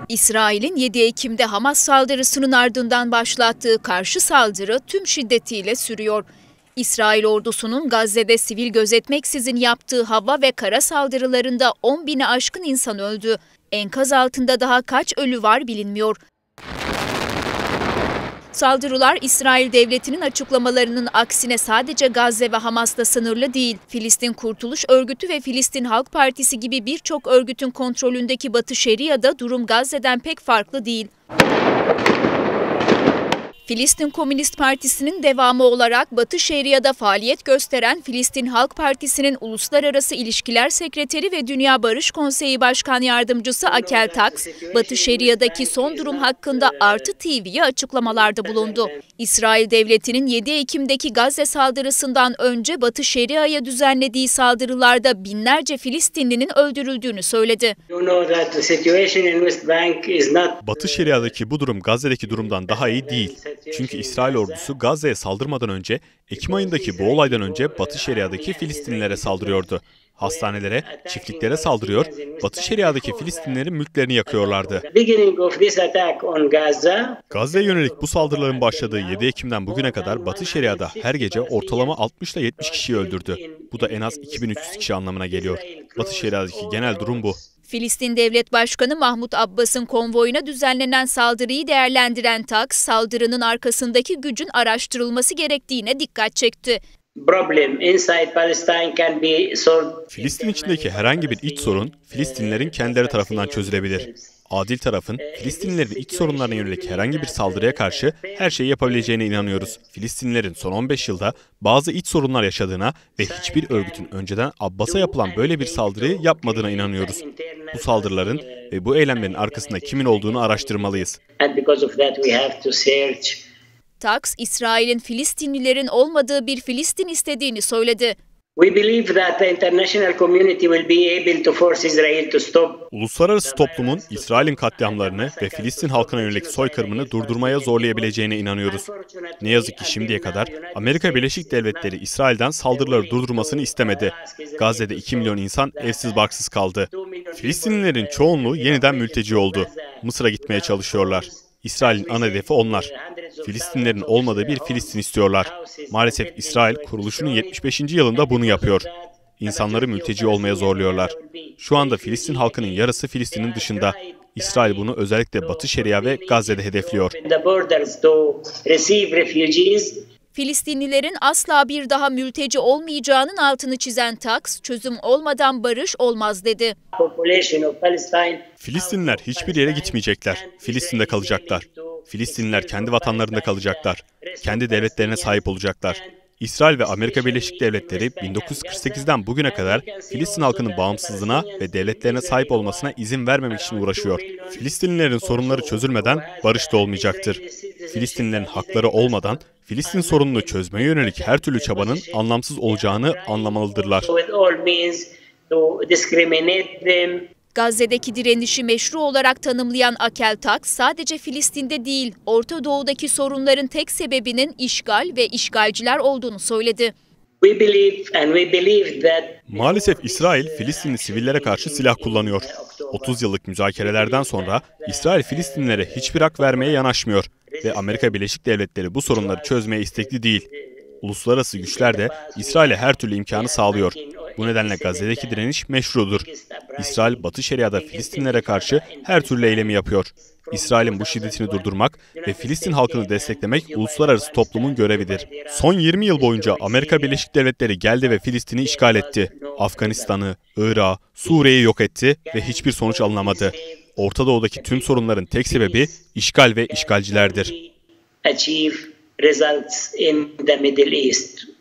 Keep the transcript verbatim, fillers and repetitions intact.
İsrail'in yedi Ekim'de Hamas saldırısının ardından başlattığı karşı saldırı tüm şiddetiyle sürüyor. İsrail ordusunun Gazze'de sivil gözetmeksizin yaptığı hava ve kara saldırılarında on bini aşkın insan öldü. Enkaz altında daha kaç ölü var bilinmiyor. Saldırılar İsrail devletinin açıklamalarının aksine sadece Gazze ve Hamas'la sınırlı değil. Filistin Kurtuluş Örgütü ve Filistin Halk Partisi gibi birçok örgütün kontrolündeki Batı Şeria'da durum Gazze'den pek farklı değil. Filistin Komünist Partisi'nin devamı olarak Batı Şeria'da faaliyet gösteren Filistin Halk Partisi'nin Uluslararası İlişkiler Sekreteri ve Dünya Barış Konseyi Başkan Yardımcısı Akel Taks, Batı Şeria'daki son durum hakkında Artı T V'ye açıklamalarda bulundu. İsrail Devleti'nin yedi Ekim'deki Gazze saldırısından önce Batı Şeria'ya düzenlediği saldırılarda binlerce Filistinlinin öldürüldüğünü söyledi. Batı Şeria'daki bu durum Gazze'deki durumdan daha iyi değil. Çünkü İsrail ordusu Gazze'ye saldırmadan önce, Ekim ayındaki bu olaydan önce Batı Şeria'daki Filistinlilere saldırıyordu. Hastanelere, çiftliklere saldırıyor, Batı Şeria'daki Filistinlilerin mülklerini yakıyorlardı. Gazze'ye yönelik bu saldırıların başladığı yedi Ekim'den bugüne kadar Batı Şeria'da her gece ortalama altmış ile yetmiş kişiyi öldürdü. Bu da en az iki bin üç yüz kişi anlamına geliyor. Batı Şeria'daki genel durum bu. Filistin Devlet Başkanı Mahmut Abbas'ın konvoyuna düzenlenen saldırıyı değerlendiren Taks, saldırının arkasındaki gücün araştırılması gerektiğine dikkat çekti. Filistin içindeki herhangi bir iç sorun, Filistinlilerin kendileri tarafından çözülebilir. Adil tarafın, Filistinlilerin iç sorunlarına yönelik herhangi bir saldırıya karşı her şeyi yapabileceğine inanıyoruz. Filistinlilerin son on beş yılda bazı iç sorunlar yaşadığına ve hiçbir örgütün önceden Abbas'a yapılan böyle bir saldırıyı yapmadığına inanıyoruz. Bu saldırıların ve bu eylemlerin arkasında kimin olduğunu araştırmalıyız. Taks, İsrail'in Filistinlilerin olmadığı bir Filistin istediğini söyledi. Uluslararası toplumun İsrail'in katliamlarını ve Filistin halkına yönelik soykırımını durdurmaya zorlayabileceğine inanıyoruz. Ne yazık ki şimdiye kadar Amerika Birleşik Devletleri İsrail'den saldırıları durdurmasını istemedi. Gazze'de iki milyon insan evsiz barksız kaldı. Filistinlilerin çoğunluğu yeniden mülteci oldu. Mısır'a gitmeye çalışıyorlar. İsrail'in ana hedefi onlar. Filistinlilerin olmadığı bir Filistin istiyorlar. Maalesef İsrail kuruluşunun yetmiş beşinci yılında bunu yapıyor. İnsanları mülteci olmaya zorluyorlar. Şu anda Filistin halkının yarısı Filistin'in dışında. İsrail bunu özellikle Batı Şeria ve Gazze'de hedefliyor. Filistinlilerin asla bir daha mülteci olmayacağının altını çizen Taks, çözüm olmadan barış olmaz dedi. Filistinliler hiçbir yere gitmeyecekler. Filistin'de kalacaklar. Filistinliler kendi vatanlarında kalacaklar. Kendi devletlerine sahip olacaklar. İsrail ve Amerika Birleşik Devletleri bin dokuz yüz kırk sekizden bugüne kadar Filistin halkının bağımsızlığına ve devletlerine sahip olmasına izin vermemek için uğraşıyor. Filistinlilerin sorunları çözülmeden barış da olmayacaktır. Filistinlilerin hakları olmadan Filistin sorununu çözmeye yönelik her türlü çabanın anlamsız olacağını anlamalıdırlar. Gazze'deki direnişi meşru olarak tanımlayan Akel Taks, sadece Filistin'de değil, Orta Doğu'daki sorunların tek sebebinin işgal ve işgalciler olduğunu söyledi. Maalesef İsrail, Filistinli sivillere karşı silah kullanıyor. otuz yıllık müzakerelerden sonra İsrail Filistinlilere hiçbir hak vermeye yanaşmıyor ve Amerika Birleşik Devletleri bu sorunları çözmeye istekli değil. Uluslararası güçler de İsrail'e her türlü imkanı sağlıyor. Bu nedenle Gazze'deki direniş meşrudur. İsrail, Batı Şeria'da Filistinlilere karşı her türlü eylemi yapıyor. İsrail'in bu şiddetini durdurmak ve Filistin halkını desteklemek uluslararası toplumun görevidir. Son yirmi yıl boyunca Amerika Birleşik Devletleri geldi ve Filistin'i işgal etti. Afganistan'ı, Irak'ı, Suriye'yi yok etti ve hiçbir sonuç alınamadı. Orta Doğu'daki tüm sorunların tek sebebi işgal ve işgalcilerdir. Results in the Middle East.